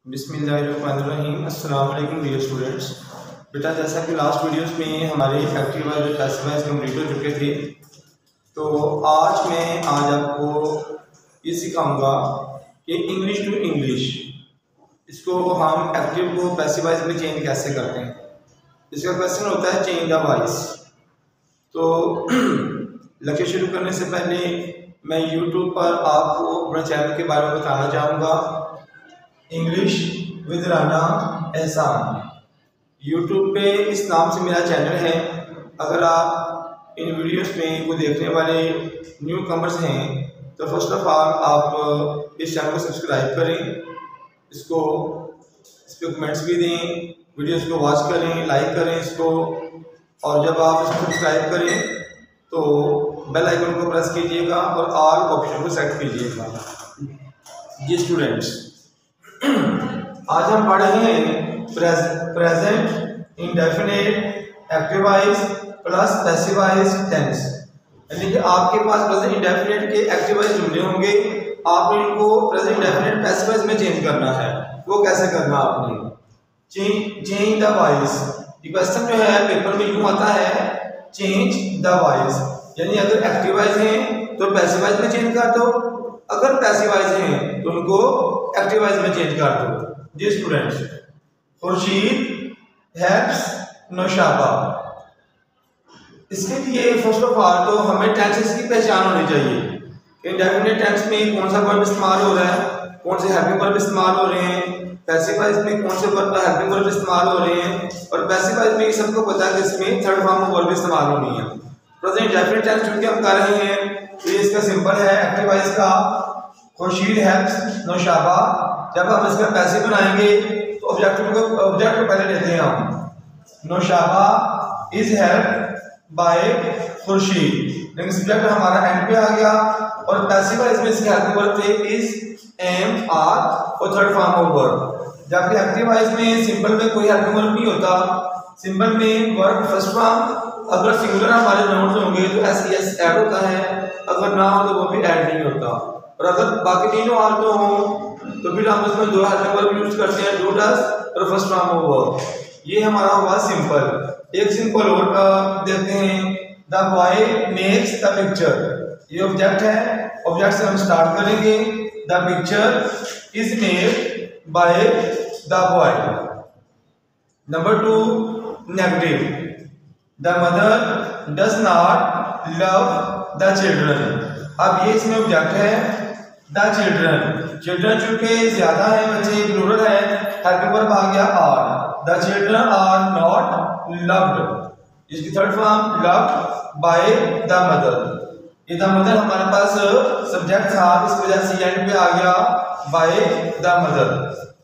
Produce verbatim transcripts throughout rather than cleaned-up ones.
बिस्मिल्लाहिर्रहमानिर्रहीम। अस्सलाम वालेकुम डियर स्टूडेंट्स। बेटा, जैसा कि लास्ट वीडियोस में हमारे एक्टिव वाइज और पैसिव वाइज कंप्लीट हो चुके थे, तो आज मैं आज आपको ये सिखाऊंगा कि इंग्लिश टू इंग्लिश इसको हम एक्टिव को पैसिव वाइज में चेंज कैसे करते हैं। इसका क्वेश्चन होता है चेंज द वॉइस। तो लेक्चर शुरू करने से पहले मैं यूट्यूब पर आपको अपने चैनल के बारे में बताना चाहूँगा। इंग्लिश विद राना एहसान यूट्यूब पे इस नाम से मेरा चैनल है। अगर आप इन वीडियोस में को देखने वाले न्यू कमर्स हैं तो फर्स्ट ऑफ ऑल आप इस चैनल को सब्सक्राइब करें, इसको इस पर कमेंट्स भी दें, वीडियोस को वॉच करें, लाइक करें इसको, और जब आप इसको सब्सक्राइब करें तो बेल आइकन को प्रेस कीजिएगा और ऑल ऑप्शन को सेट कीजिएगा। जी स्टूडेंट्स, आज हम पढ़ रहे हैं present indefinite active voice plus passive voice tense. यानी कि आपके पास प्रेजेंट इंडेफिनिट के एक्टिव वॉइस जुमले होंगे, आपने इनको प्रेजेंट इंडेफिनिट पैसिव वॉइस में चेंज करना है। वो कैसे करना आपने? Change change the voice. ये क्वेश्चन जो है पेपर में यूं आता है, चेंज द वॉइस, यानी अगर एक्टिव वॉइस हैं तो पैसिव वॉइस में चेंज कर दो, अगर पैसिव वॉइस हैं तो उनको एक्टिव वॉइस में चेंज कर दो। जी स्टूडेंट्स, खुर्शीद हेल्प्स नौशाबा। इसके लिए फर्स्ट ऑफ ऑल तो हमें टेंसेस की पहचान होनी चाहिए। इंडेफिनिट टेंस में कौन सा वर्ब इस्तेमाल हो रहा है, कौन से हेल्पिंग वर्ब इस्तेमाल हो रहे हैं, पैसिव वॉइस में कौन से वर्ब हेल्पिंग वर्ब इस्तेमाल हो रहे हैं, और पैसिव वॉइस में सबको पता है कि इसमें थर्ड फॉर्म में वर्ब इस्तेमाल होनी है। प्रेजेंट इंडेफिनिट टेंस चूंकि हम कर रहे हैं तो इसका सिंपल है एक्टिव वॉइस का, खुर्शीद हेल्प्स नौशाबा। जब हम इसका पैसिव बनाएंगे तो ऑब्जेक्ट को ऑब्जेक्ट को पहले लेते हैं हम, Naushaba is help by Khurshid, लेकिन सब्जेक्ट हमारा एंड पे आ गया, और पैसिव वॉइस में इसके हेल्पिंग वर्ब थे इज, एम, आर और थर्ड फॉर्म ऑफ वर्ब। जबकि एक्टिव वॉइस में सिंपल में कोई हेल्पिंग वर्ब नहीं होता, सिंपल में वर्ब फर्स्ट फॉर्म अगर सिंगुलर हमारे नोट्स होंगे तो एस ई एस ऐड होता है, अगर ना हो तो वो भी ऐड नहीं होता, और अगर बाकी तीनों हालतों हो तो फिर हम इसमें दो हेल्पिंग वर्ब यूज करते हैं, डू डज और फर्स्ट फॉर्म ऑफ वर्ब। ये हमारा हुआ सिंपल। एक सिंपल और देखते हैं, the boy makes the picture. ये ऑब्जेक्ट है, ऑब्जेक्ट से हम स्टार्ट करेंगे। The picture is made by the boy. Number two, negative, the mother does not love the children. अब ये इसमें ऑब्जेक्ट है द चिल्ड्रन, चिल्ड्रन चूंकि ज्यादा है, बच्चे प्लूरल है, हेल्पिंग वर्ब आ गया are. The children are not loved, इसकी third form loved by the mother. ये द मदर हमारे पास सब्जेक्ट था, इस वजह से एंड पे आ गया by the mother.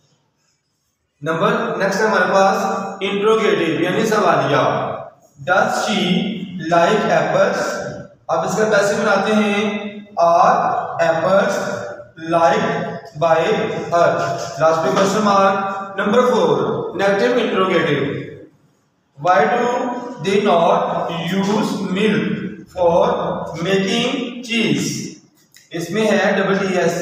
Number next है हमारे पास इंट्रोगेटिव यानी सवालिया, डज शी लाइक एप्पल्स। अब इसका पैसिव बनाते हैं, are apples like by her, last पे question mark. Number four, negative interrogative, why do they not use milk for making cheese. इसमें है double T S,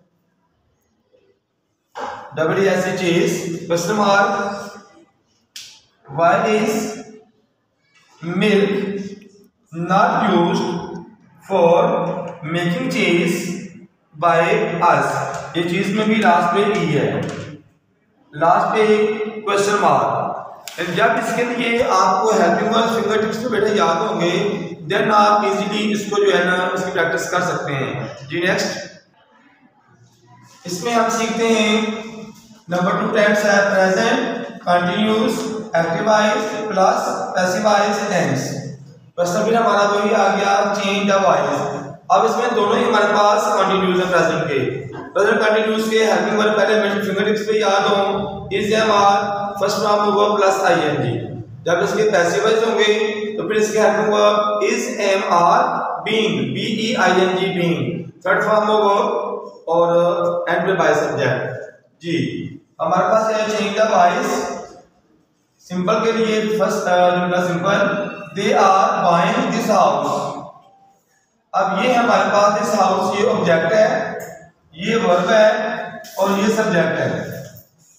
double S cheese, question mark. Why is milk not used for making cheese by us. ये cheese में भी last पे ई है, last पे question mark. जब इसके लिए आपको हेल्पिंग वर्ब फिंगर टिप्स तो बेटा याद होंगे, देन आप इजीली इसको जो है ना इसकी प्रैक्टिस कर सकते हैं। जी नेक्स्ट, इसमें हम सीखते हैं नंबर टू टेंस है present continuous active voice plus passive voice tense. Question फिर हमारा वही आ गया, चेंज द वॉइस। अब इसमें दोनों ही हमारे पास कंटिन्यूअस है प्रेजेंट के। प्रेजेंट कंटिन्यूअस के हेल्पिंग वर्ब पहले मेरे फिंगर टिप्स पे याद हो, is, am, are, first form of verb plus ING. जब इसके पैसिव वॉइस होंगे तो फिर इसके helping verb is, am, are, being, B E I N G, being, third form of verb और एंड पे बाय सब्जेक्ट। जी हमारे पास है चेंज द वॉइस। सिंपल के लिए फर्स्ट जुमला simple, they are buying this house. अब ये हमारे पास दिस हाउस ये ऑब्जेक्ट है, ये वर्ब है और ये सब्जेक्ट है।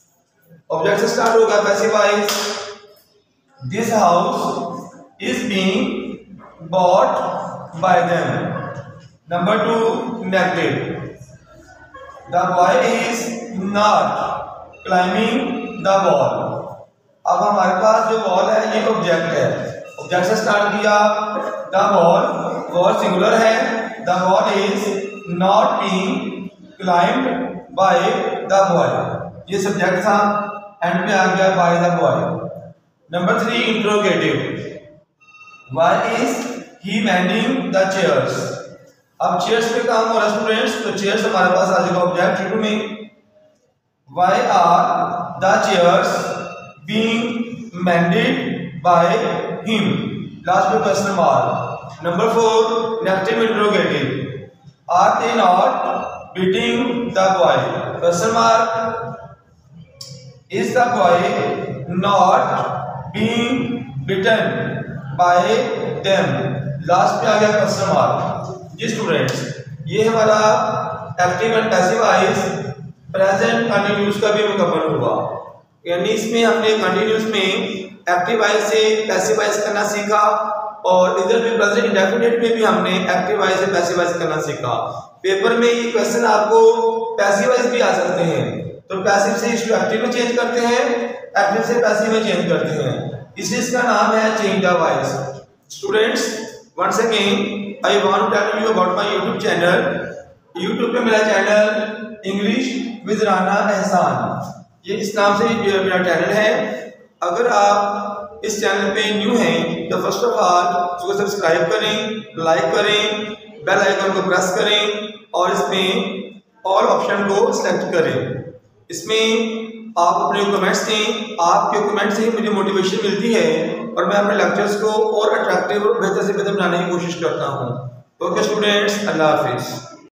ऑब्जेक्ट से स्टार्ट होगा passive voice, this house is being bought by them. Number two, negative, the boy is not climbing the wall. अब हमारे पास जो वॉल है ये ऑब्जेक्ट है, ऑब्जेक्ट से स्टार्ट किया, द वॉल, वॉल सिंगुलर है, the wall is not being climbed by the boy, ये सब्जेक्ट था, एंड पे आ गया by the boy. Number three, interrogative, why is he mending the chairs. अब चेयर्स पे काम हो रहा है स्टूडेंट्स, तो चेयर्स हमारे पास आ जाएगा ऑब्जेक्ट टू में, why are the chairs being mended by him, last पे question mark. Number four, negative interrogative, are they not beating the boy, question mark, is the boy not being beaten by them, last पे आ गया question mark. जी students, ये हमारा active and passive voice present continuous का भी मुकम्मल हुआ, यानी इसमें हमने कंटिन्यूस में एक्टिव वॉइस से पैसिव वॉइस करना सीखा, और इधर भी प्रेजेंट इंडेफिनिट में भी हमने एक्टिव वॉइस से पैसिव वॉइस करना सीखा। पेपर में ये क्वेश्चन आपको पैसिव वॉइस भी आ सकते हैं, तो पैसिव से इसको एक्टिव में चेंज करते हैं, एक्टिव से पैसिव में चेंज करते हैं, इसलिए इसका नाम है change the voice. Students, once again I want to tell you about my YouTube channel. YouTube पे मेरा चैनल इंग्लिश विद राना एहसान, ये इस नाम से मेरा चैनल है। अगर आप इस चैनल पे न्यू हैं तो फर्स्ट ऑफ ऑल इसको सब्सक्राइब करें, लाइक करें, बेल आइकन को प्रेस करें और इसमें ऑल ऑप्शन को सिलेक्ट करें। इसमें आप अपने कमेंट्स दें, आपके कमेंट से ही मुझे मोटिवेशन मिलती है और मैं अपने लेक्चर्स को और अट्रैक्टिव और बेहतर से बेहतर बनाने की कोशिश करता हूँ। ओके स्टूडेंट्स, अल्लाह हाफिज़।